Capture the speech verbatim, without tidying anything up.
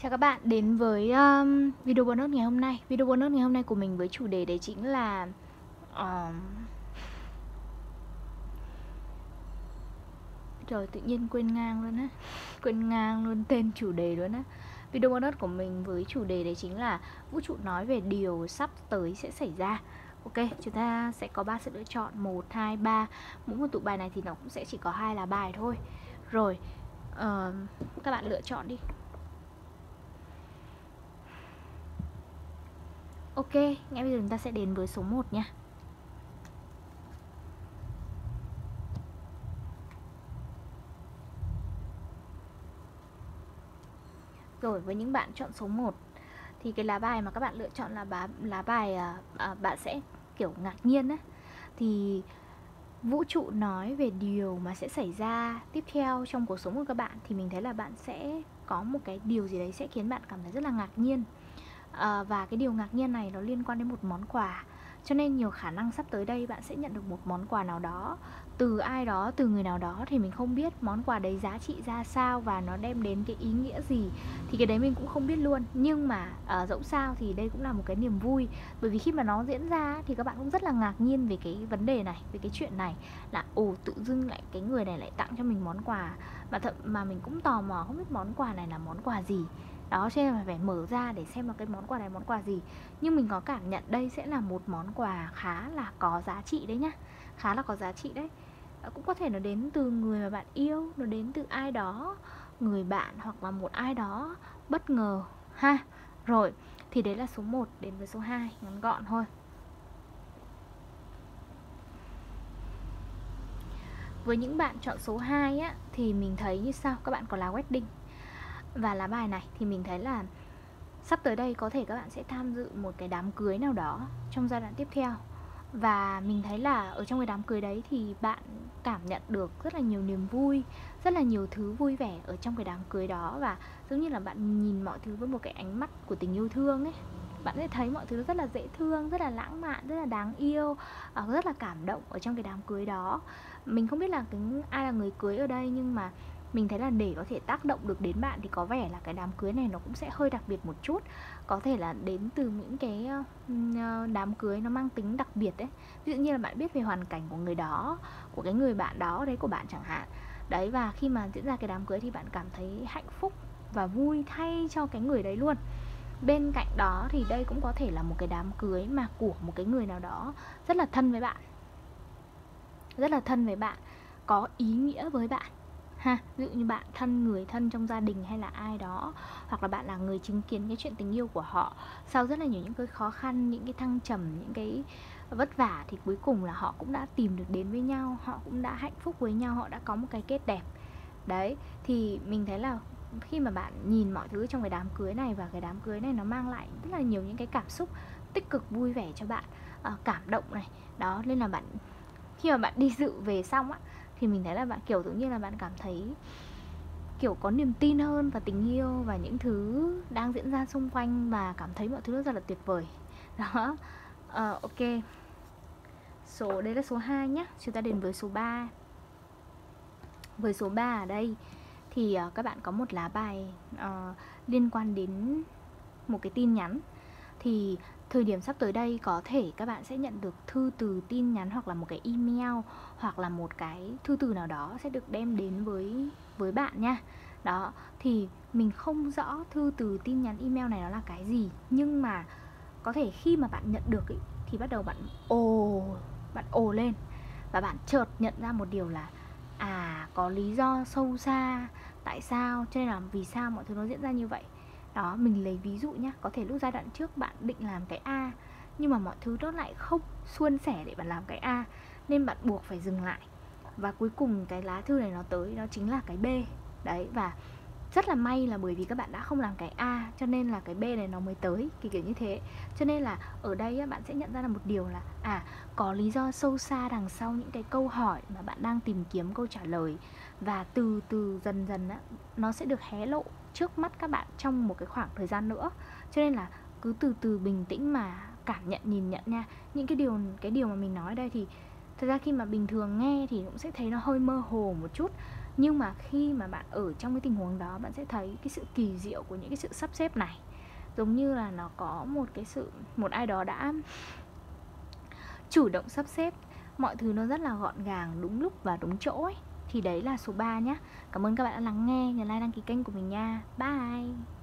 Chào các bạn đến với um, video bonus ngày hôm nay. Video bonus ngày hôm nay của mình với chủ đề đấy chính là um... Trời, tự nhiên quên ngang luôn á. Quên ngang luôn tên chủ đề luôn á. Video bonus của mình với chủ đề đấy chính là vũ trụ nói về điều sắp tới sẽ xảy ra. Ok, chúng ta sẽ có ba sự lựa chọn, một, hai, ba. Mỗi một tụ bài này thì nó cũng sẽ chỉ có hai lá bài thôi. Rồi, uh, các bạn lựa chọn đi. Ok, ngay bây giờ chúng ta sẽ đến với số một nha. Rồi, với những bạn chọn số một thì cái lá bài mà các bạn lựa chọn là lá, lá bài à, à, bạn sẽ kiểu ngạc nhiên á. Thì vũ trụ nói về điều mà sẽ xảy ra tiếp theo trong cuộc sống của các bạn, thì mình thấy là bạn sẽ có một cái điều gì đấy sẽ khiến bạn cảm thấy rất là ngạc nhiên. à, Và cái điều ngạc nhiên này nó liên quan đến một món quà. Cho nên nhiều khả năng sắp tới đây bạn sẽ nhận được một món quà nào đó từ ai đó, từ người nào đó. Thì mình không biết món quà đấy giá trị ra sao và nó đem đến cái ý nghĩa gì, thì cái đấy mình cũng không biết luôn. Nhưng mà uh, dẫu sao thì đây cũng là một cái niềm vui. Bởi vì khi mà nó diễn ra thì các bạn cũng rất là ngạc nhiên về cái vấn đề này, về cái chuyện này. Là ồ, tự dưng lại cái người này lại tặng cho mình món quà mà thậm mà mình cũng tò mò không biết món quà này là món quà gì. Đó, cho nên là phải mở ra để xem là cái món quà này món quà gì. Nhưng mình có cảm nhận đây sẽ là một món quà khá là có giá trị đấy nhá. Khá là có giá trị đấy. Cũng có thể nó đến từ người mà bạn yêu, nó đến từ ai đó, người bạn hoặc là một ai đó bất ngờ ha. Rồi, thì đấy là số một. Đến với số hai, ngắn gọn thôi. Với những bạn chọn số hai á, thì mình thấy như sau. Các bạn có lá wedding. Và lá bài này thì mình thấy là sắp tới đây có thể các bạn sẽ tham dự một cái đám cưới nào đó trong giai đoạn tiếp theo. Và mình thấy là ở trong cái đám cưới đấy thì bạn cảm nhận được rất là nhiều niềm vui, rất là nhiều thứ vui vẻ ở trong cái đám cưới đó. Và giống như là bạn nhìn mọi thứ với một cái ánh mắt của tình yêu thương ấy. Bạn sẽ thấy mọi thứ rất là dễ thương, rất là lãng mạn, rất là đáng yêu, rất là cảm động ở trong cái đám cưới đó. Mình không biết là cái, ai là người cưới ở đây, nhưng mà mình thấy là để có thể tác động được đến bạn thì có vẻ là cái đám cưới này nó cũng sẽ hơi đặc biệt một chút. Có thể là đến từ những cái đám cưới nó mang tính đặc biệt đấy. Ví dụ như là bạn biết về hoàn cảnh của người đó, của cái người bạn đó đấy, của bạn chẳng hạn. Đấy, và khi mà diễn ra cái đám cưới thì bạn cảm thấy hạnh phúc và vui thay cho cái người đấy luôn. Bên cạnh đó thì đây cũng có thể là một cái đám cưới mà của một cái người nào đó rất là thân với bạn. Rất là thân với bạn, có ý nghĩa với bạn ha. Ví dụ như bạn thân, người thân trong gia đình hay là ai đó, hoặc là bạn là người chứng kiến cái chuyện tình yêu của họ. Sau rất là nhiều những cái khó khăn, những cái thăng trầm, những cái vất vả, thì cuối cùng là họ cũng đã tìm được đến với nhau, họ cũng đã hạnh phúc với nhau, họ đã có một cái kết đẹp. Đấy, thì mình thấy là khi mà bạn nhìn mọi thứ trong cái đám cưới này, và cái đám cưới này nó mang lại rất là nhiều những cái cảm xúc tích cực vui vẻ cho bạn, à, cảm động này. Đó, nên là bạn khi mà bạn đi dự về xong á, thì mình thấy là bạn kiểu tự nhiên là bạn cảm thấy kiểu có niềm tin hơn vào tình yêu và những thứ đang diễn ra xung quanh, và cảm thấy mọi thứ rất là tuyệt vời. Đó, à, ok. Số, đây là số hai nhá. Chúng ta đến với số ba. Với số ba ở đây thì uh, các bạn có một lá bài uh, liên quan đến một cái tin nhắn. Thì thời điểm sắp tới đây có thể các bạn sẽ nhận được thư từ, tin nhắn, hoặc là một cái email, hoặc là một cái thư từ nào đó sẽ được đem đến với, với bạn nha. Đó, thì mình không rõ thư từ, tin nhắn, email này nó là cái gì. Nhưng mà có thể khi mà bạn nhận được ý, thì bắt đầu bạn ồ, bạn ồ lên. Và bạn chợt nhận ra một điều là à, có lý do sâu xa tại sao, cho nên là vì sao mọi thứ nó diễn ra như vậy. Đó, mình lấy ví dụ nhé. Có thể lúc giai đoạn trước bạn định làm cái A, nhưng mà mọi thứ đó lại không suôn sẻ để bạn làm cái A, nên bạn buộc phải dừng lại. Và cuối cùng cái lá thư này nó tới, nó chính là cái B. Đấy, và rất là may là bởi vì các bạn đã không làm cái A, cho nên là cái B này nó mới tới, kiểu kiểu như thế. Cho nên là ở đây á, bạn sẽ nhận ra là một điều là à, có lý do sâu xa đằng sau những cái câu hỏi mà bạn đang tìm kiếm câu trả lời. Và từ từ dần dần á, nó sẽ được hé lộ trước mắt các bạn trong một cái khoảng thời gian nữa. Cho nên là cứ từ từ bình tĩnh mà cảm nhận, nhìn nhận nha. Những cái điều, cái điều mà mình nói đây thì thật ra khi mà bình thường nghe thì cũng sẽ thấy nó hơi mơ hồ một chút. Nhưng mà khi mà bạn ở trong cái tình huống đó, bạn sẽ thấy cái sự kỳ diệu của những cái sự sắp xếp này. Giống như là nó có một cái sự, một ai đó đã chủ động sắp xếp mọi thứ nó rất là gọn gàng, đúng lúc và đúng chỗ ấy. Thì đấy là số ba nhá. Cảm ơn các bạn đã lắng nghe, nhớ like đăng ký kênh của mình nha. Bye.